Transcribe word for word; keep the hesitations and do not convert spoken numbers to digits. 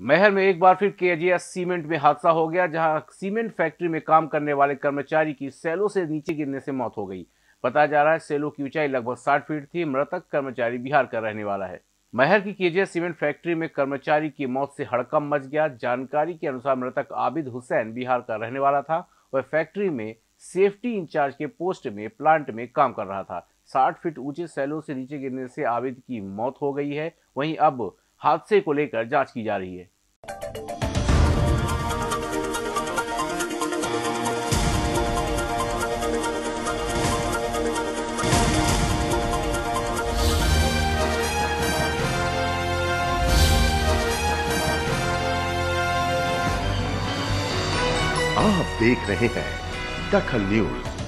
मैहर में एक बार फिर केजीएस सीमेंट में हादसा हो गया, जहां सीमेंट फैक्ट्री में काम करने वाले कर्मचारी की सेलो से नीचे गिरने से मौत हो गई। बताया जा रहा है सेलो की ऊंचाई लगभग साठ फीट थी। मृतक कर्मचारी बिहार का रहने वाला है। मैहर की केजीएस सीमेंट फैक्ट्री में कर्मचारी की मौत से हड़कंप मच गया। जानकारी के अनुसार मृतक आबिद हुसैन बिहार का रहने वाला था। वह फैक्ट्री में सेफ्टी इंचार्ज के पोस्ट में प्लांट में काम कर रहा था। साठ फीट ऊंचे सेलो से नीचे गिरने से आबिद की मौत हो गई है। वहीं अब हादसे को लेकर जांच की जा रही है। आप देख रहे हैं दखल न्यूज।